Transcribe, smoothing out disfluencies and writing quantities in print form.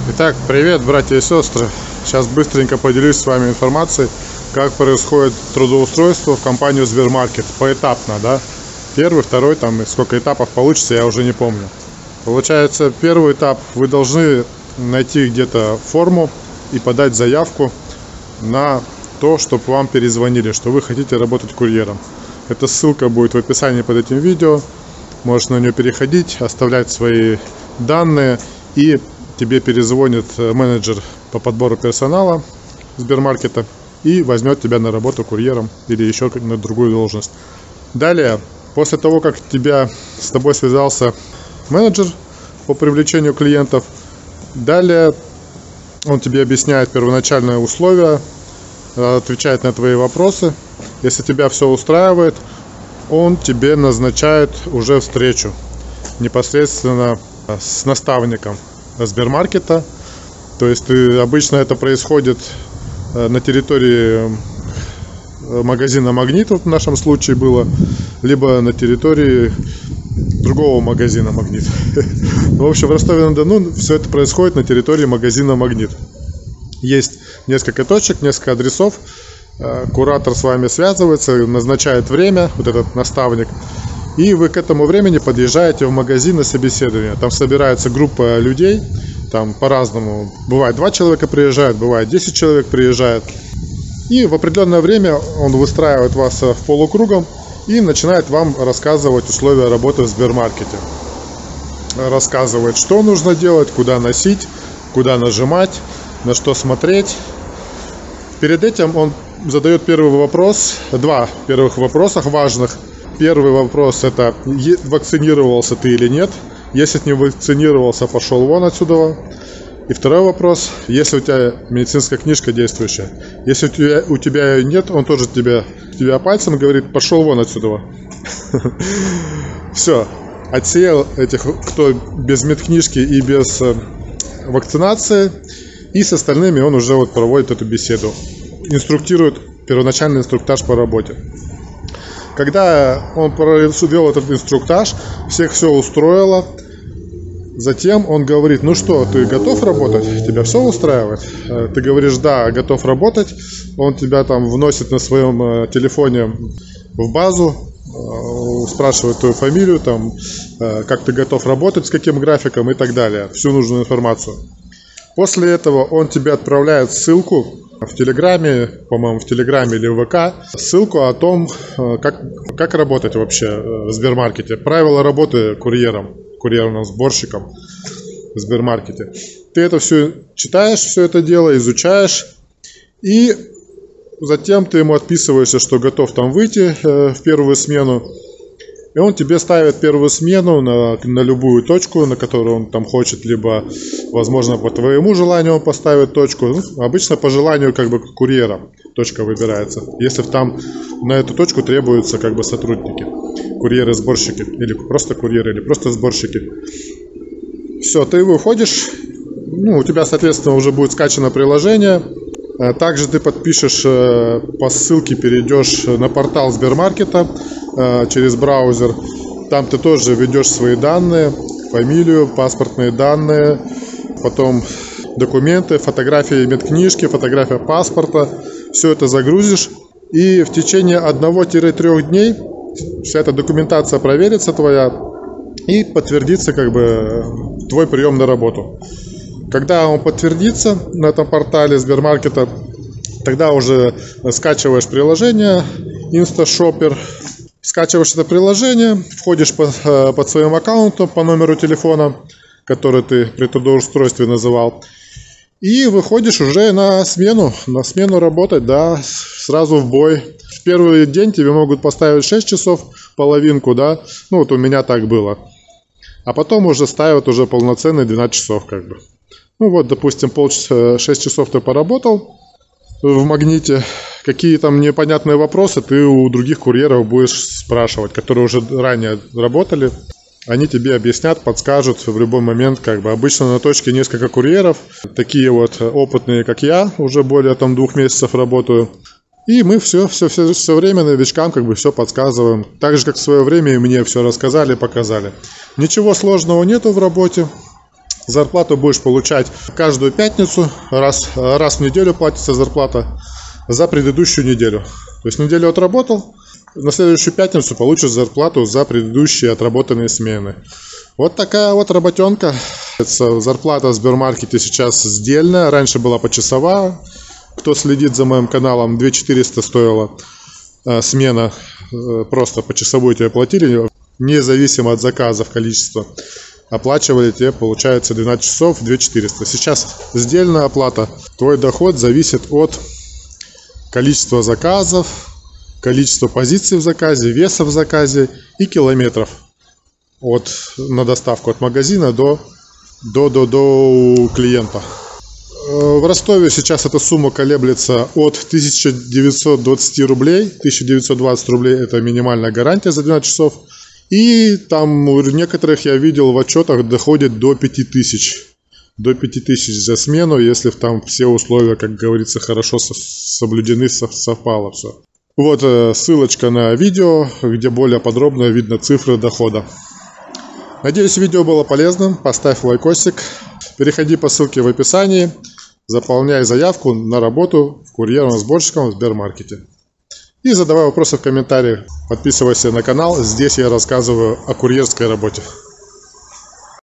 Итак, привет, братья и сестры. Сейчас быстренько поделюсь с вами информацией, как происходит трудоустройство в компанию Сбермаркет. Поэтапно, да? Первый, второй, там и сколько этапов получится, я уже не помню. Получается, первый этап, вы должны найти где-то форму и подать заявку на то, чтобы вам перезвонили, что вы хотите работать курьером. Эта ссылка будет в описании под этим видео. Можешь на нее переходить, оставлять свои данные, и тебе перезвонит менеджер по подбору персонала Сбермаркета и возьмет тебя на работу курьером или еще на другую должность. Далее, после того, как с тобой связался менеджер по привлечению клиентов, далее он тебе объясняет первоначальные условия, отвечает на твои вопросы. Если тебя все устраивает, он тебе назначает уже встречу непосредственно с наставником Сбермаркета. То есть обычно это происходит на территории магазина Магнит, вот в нашем случае было, либо на территории другого магазина Магнит. В общем, в Ростове-на-Дону все это происходит на территории магазина Магнит. Есть несколько точек, несколько адресов. Куратор с вами связывается, назначает время, вот этот наставник, и вы к этому времени подъезжаете в магазин на собеседование. Там собирается группа людей, там по-разному. Бывает 2 человека приезжают, бывает 10 человек приезжает. И в определенное время он выстраивает вас в полукругом и начинает вам рассказывать условия работы в Сбермаркете. Рассказывает, что нужно делать, куда носить, куда нажимать, на что смотреть. Перед этим он задает первый вопрос, 2 первых вопроса важных. Первый вопрос — это вакцинировался ты или нет. Если ты не вакцинировался, пошел вон отсюда. И второй вопрос: если у тебя медицинская книжка действующая. Если у тебя ее нет, он тоже тебя пальцем говорит: пошел вон отсюда. Все, отсеял этих, кто без медкнижки и без вакцинации. И с остальными он уже вот проводит эту беседу. Инструктирует, первоначальный инструктаж по работе. Когда он провел этот инструктаж, всех все устроило. Затем он говорит: ну что, ты готов работать? Тебя все устраивает? Ты говоришь: да, готов работать. Он тебя там вносит на своем телефоне в базу, спрашивает твою фамилию, там, как ты готов работать, с каким графиком и так далее. Всю нужную информацию. После этого он тебе отправляет ссылку в Телеграме, по-моему, в Телеграме или в ВК, ссылку о том, как работать вообще в Сбермаркете. Правила работы курьерным сборщиком в Сбермаркете. Ты это все читаешь, все это дело, изучаешь, и затем ты ему отписываешься, что готов там выйти в первую смену. И он тебе ставит первую смену на любую точку, на которую он там хочет, либо, возможно, по твоему желанию он поставит точку. Ну, обычно по желанию как бы курьера точка выбирается. Если там на эту точку требуются как бы сотрудники, курьеры-сборщики, или просто курьеры, или просто сборщики. Все, ты выходишь, у тебя, соответственно, уже будет скачано приложение. Также ты подпишешь по ссылке, перейдешь на портал Сбермаркета через браузер. Там ты тоже введешь свои данные, фамилию, паспортные данные, потом документы, фотографии медкнижки, фотография паспорта. Все это загрузишь, и в течение 1-3 дней вся эта документация проверится твоя и подтвердится как бы твой прием на работу. Когда он подтвердится на этом портале Сбермаркета, тогда уже скачиваешь приложение InstaShopper. Скачиваешь это приложение, входишь под своим аккаунтом по номеру телефона, который ты при трудоустройстве называл, и выходишь уже на смену работать, да, сразу в бой. В первый день тебе могут поставить 6 часов, половинку, да, вот у меня так было. А потом уже ставят уже полноценные 12 часов как бы. Допустим, 6 часов ты поработал в Магните. Какие там непонятные вопросы ты у других курьеров будешь спрашивать, которые уже ранее работали. Они тебе объяснят, подскажут в любой момент. Как бы обычно на точке несколько курьеров, такие вот опытные, как я, уже более 2 месяцев работаю. И мы все время новичкам как бы все подсказываем. Так же, как в свое время и мне все рассказали, показали. Ничего сложного нету в работе. Зарплату будешь получать каждую пятницу, раз в неделю платится зарплата за предыдущую неделю. То есть неделю отработал, на следующую пятницу получишь зарплату за предыдущие отработанные смены. Вот такая вот работенка. Зарплата в Сбермаркете сейчас сдельная, раньше была почасовая. Кто следит за моим каналом, 2400 стоила смена, просто почасовую тебе платили, независимо от заказов количества. Оплачивали тебе, получается, 12 часов 2400. Сейчас сдельная оплата. Твой доход зависит от количества заказов, количества позиций в заказе, веса в заказе и километров на доставку от магазина до клиента. В Ростове сейчас эта сумма колеблется от 1920 рублей. 1920 рублей это минимальная гарантия за 12 часов. И там у некоторых, я видел в отчетах, доходит до 5000. До 5000 за смену, если там все условия, как говорится, хорошо соблюдены, совпало все. Вот ссылочка на видео, где более подробно видно цифры дохода. Надеюсь, видео было полезным. Поставь лайкосик. Переходи по ссылке в описании. Заполняй заявку на работу курьером-сборщиком в Сбермаркете. И задавай вопросы в комментариях. Подписывайся на канал. Здесь я рассказываю о курьерской работе.